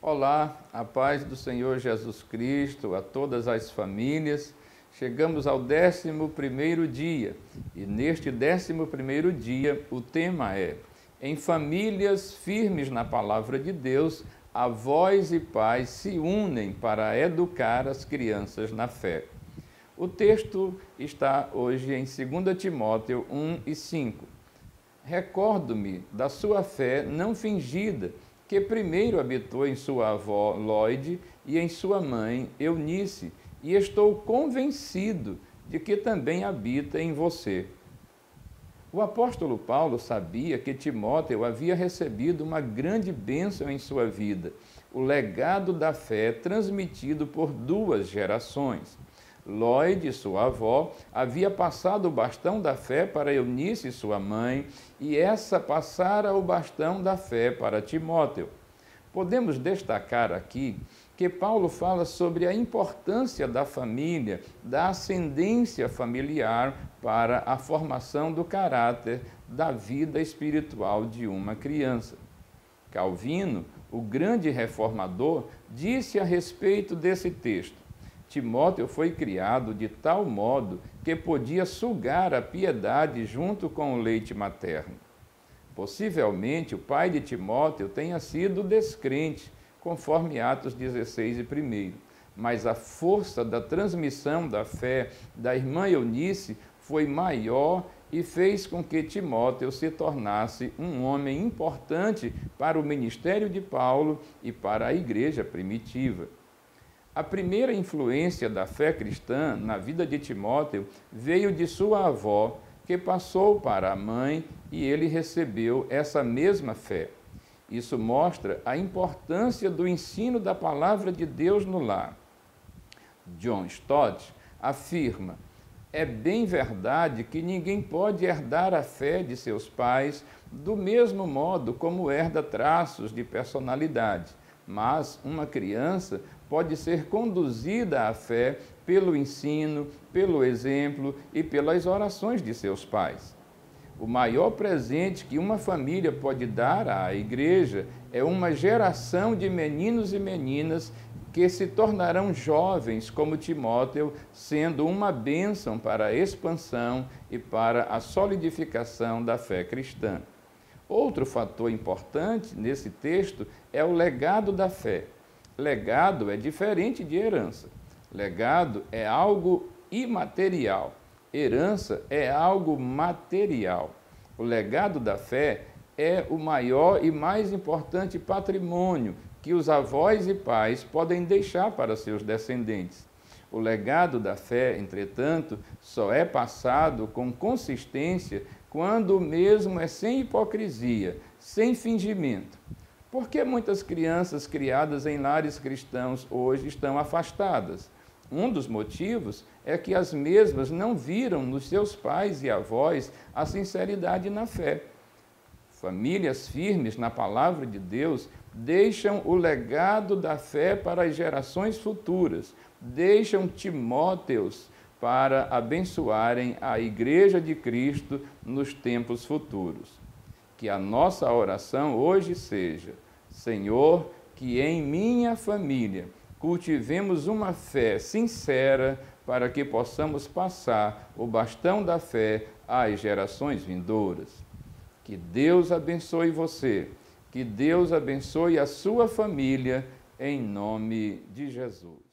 Olá, a paz do Senhor Jesus Cristo a todas as famílias. Chegamos ao 11º dia e neste 11º dia o tema é: em famílias firmes na palavra de Deus, avós e pais se unem para educar as crianças na fé. O texto está hoje em 2 Timóteo 1 e 5. Recordo-me da sua fé não fingida, que primeiro habitou em sua avó Lóide e em sua mãe Eunice, e estou convencido de que também habita em você. O apóstolo Paulo sabia que Timóteo havia recebido uma grande bênção em sua vida, o legado da fé transmitido por 2 gerações. Lóide, sua avó, havia passado o bastão da fé para Eunice, sua mãe, e essa passara o bastão da fé para Timóteo. Podemos destacar aqui que Paulo fala sobre a importância da família, da ascendência familiar para a formação do caráter da vida espiritual de uma criança. Calvino, o grande reformador, disse a respeito desse texto: Timóteo foi criado de tal modo que podia sugar a piedade junto com o leite materno. Possivelmente, o pai de Timóteo tenha sido descrente, conforme Atos 16 e 1, mas a força da transmissão da fé da irmã Eunice foi maior e fez com que Timóteo se tornasse um homem importante para o ministério de Paulo e para a igreja primitiva. A primeira influência da fé cristã na vida de Timóteo veio de sua avó, que passou para a mãe e ele recebeu essa mesma fé. Isso mostra a importância do ensino da palavra de Deus no lar. John Stott afirma: é bem verdade que ninguém pode herdar a fé de seus pais do mesmo modo como herda traços de personalidade, mas uma criança pode ser conduzida à fé pelo ensino, pelo exemplo e pelas orações de seus pais. O maior presente que uma família pode dar à igreja é uma geração de meninos e meninas que se tornarão jovens como Timóteo, sendo uma bênção para a expansão e para a solidificação da fé cristã. Outro fator importante nesse texto é o legado da fé. Legado é diferente de herança. Legado é algo imaterial. Herança é algo material. O legado da fé é o maior e mais importante patrimônio que os avós e pais podem deixar para seus descendentes. O legado da fé, entretanto, só é passado com consistência quando o mesmo é sem hipocrisia, sem fingimento. Por que muitas crianças criadas em lares cristãos hoje estão afastadas? Um dos motivos é que as mesmas não viram nos seus pais e avós a sinceridade na fé. Famílias firmes na palavra de Deus deixam o legado da fé para as gerações futuras, deixam Timóteos para abençoarem a Igreja de Cristo nos tempos futuros. Que a nossa oração hoje seja: Senhor, que em minha família cultivemos uma fé sincera para que possamos passar o bastão da fé às gerações vindouras. Que Deus abençoe você, que Deus abençoe a sua família, em nome de Jesus.